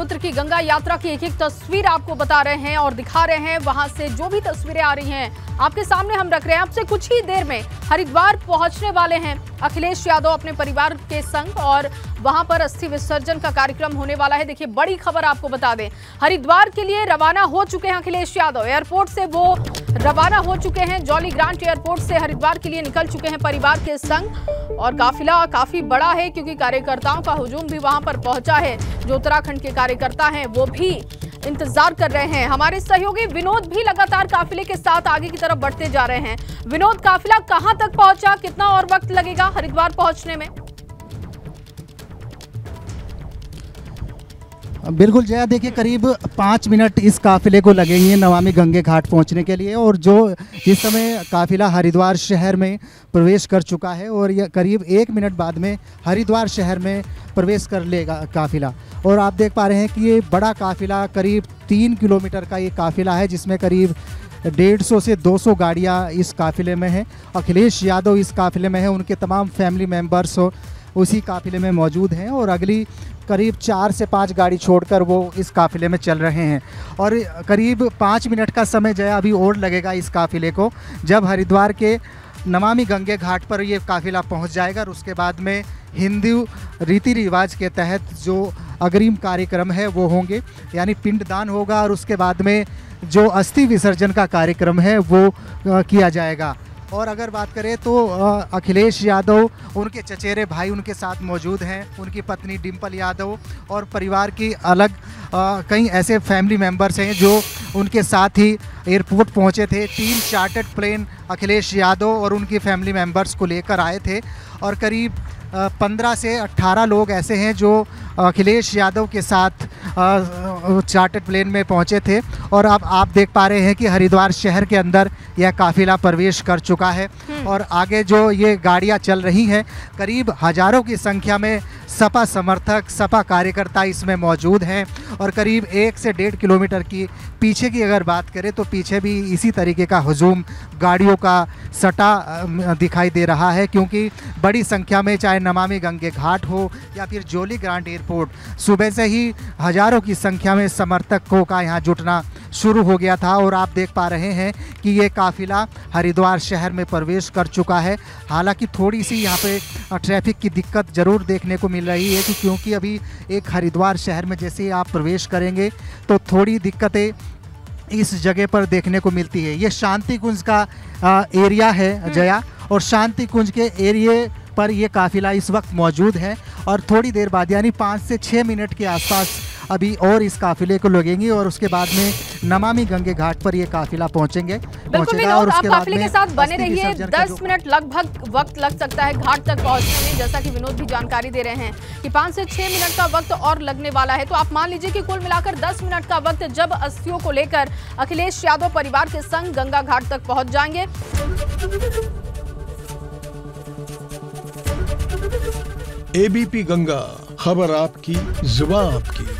पुत्र की गंगा यात्रा की एक एक तस्वीर आपको बता रहे हैं और दिखा रहे हैं। वहां से जो भी तस्वीरें आ रही हैं आपके सामने हम रख रहे हैं। अब से कुछ ही देर में हरिद्वार पहुंचने वाले हैं अखिलेश यादव अपने परिवार के संग और वहां पर अस्थि विसर्जन का कार्यक्रम होने वाला है। देखिए, बड़ी खबर आपको बता दें, हरिद्वार के लिए रवाना हो चुके हैं अखिलेश यादव। एयरपोर्ट से वो रवाना हो चुके हैं, जॉली ग्रांट एयरपोर्ट से हरिद्वार के लिए निकल चुके हैं परिवार के संग। और काफिला काफी बड़ा है क्योंकि कार्यकर्ताओं का हुजूम भी वहां पर पहुंचा है। जो उत्तराखंड के कार्यकर्ता हैं वो भी इंतजार कर रहे हैं। हमारे सहयोगी विनोद भी लगातार काफिले के साथ आगे की तरफ बढ़ते जा रहे हैं। विनोद, काफिला कहां तक पहुंचा, कितना और वक्त लगेगा हरिद्वार पहुंचने में? बिल्कुल जया, देखिए करीब 5 मिनट इस काफिले को लगेंगे नमामि गंगे घाट पहुंचने के लिए। और जो जिस समय काफिला हरिद्वार शहर में प्रवेश कर चुका है और यह करीब 1 मिनट बाद में हरिद्वार शहर में प्रवेश कर लेगा काफिला। और आप देख पा रहे हैं कि ये बड़ा काफिला करीब 3 किलोमीटर का ये काफिला है, जिसमें करीब 150 से 200 गाड़ियाँ इस काफिले में हैं। अखिलेश यादव इस काफिले में है, उनके तमाम फैमिली मेम्बर्स उसी काफिले में मौजूद हैं और अगली करीब 4 से 5 गाड़ी छोड़कर वो इस काफिले में चल रहे हैं। और करीब 5 मिनट का समय जया अभी और लगेगा इस काफिले को, जब हरिद्वार के नमामि गंगे घाट पर ये काफिला पहुंच जाएगा। और उसके बाद में हिंदू रीति रिवाज के तहत जो अग्रिम कार्यक्रम है वो होंगे, यानी पिंडदान होगा और उसके बाद में जो अस्थि विसर्जन का कार्यक्रम है वो किया जाएगा। और अगर बात करें तो अखिलेश यादव, उनके चचेरे भाई उनके साथ मौजूद हैं, उनकी पत्नी डिम्पल यादव और परिवार की अलग कई ऐसे फैमिली मेंबर्स हैं जो उनके साथ ही एयरपोर्ट पहुंचे थे। 3 चार्टर्ड प्लेन अखिलेश यादव और उनकी फैमिली मेंबर्स को लेकर आए थे और करीब 15 से 18 लोग ऐसे हैं जो अखिलेश यादव के साथ चार्टर्ड प्लेन में पहुंचे थे। और अब आप देख पा रहे हैं कि हरिद्वार शहर के अंदर यह काफिला प्रवेश कर चुका है और आगे जो ये गाड़ियां चल रही हैं, करीब हज़ारों की संख्या में सपा समर्थक, सपा कार्यकर्ता इसमें मौजूद हैं। और करीब 1 से 1.5 किलोमीटर की पीछे की अगर बात करें तो पीछे भी इसी तरीके का हुजूम गाड़ियों का सटा दिखाई दे रहा है, क्योंकि बड़ी संख्या में चाहे नमामि गंगे घाट हो या फिर जॉली ग्रांट एयरपोर्ट, सुबह से ही हज़ारों की संख्या में समर्थकों का यहाँ जुटना शुरू हो गया था। और आप देख पा रहे हैं कि ये काफिला हरिद्वार शहर में प्रवेश कर चुका है। हालांकि थोड़ी सी यहाँ पे ट्रैफिक की दिक्कत ज़रूर देखने को मिल रही है कि क्योंकि अभी एक हरिद्वार शहर में जैसे आप प्रवेश करेंगे तो थोड़ी दिक्कतें इस जगह पर देखने को मिलती है। ये शांति कुंज का एरिया है जया, और शांति कुंज के एरिए पर ये काफिला इस वक्त मौजूद है और थोड़ी देर बाद यानी 5 से 6 मिनट के आसपास अभी और इस काफिले को लगेंगी और उसके बाद में नमामि गंगे घाट पर ये काफिला पहुंचेगा। और आप काफिले के साथ बने रहिए। 10 मिनट लगभग वक्त लग सकता है घाट तक पहुंचने में, जैसा कि विनोद भी जानकारी दे रहे हैं कि 5 से 6 मिनट का वक्त और लगने वाला है। तो आप मान लीजिए कि कुल मिलाकर 10 मिनट का वक्त जब अस्थियों को लेकर अखिलेश यादव परिवार के संग गंगा घाट तक पहुंच जाएंगे। एबीपी गंगा, खबर आपकी, जुबान आपकी।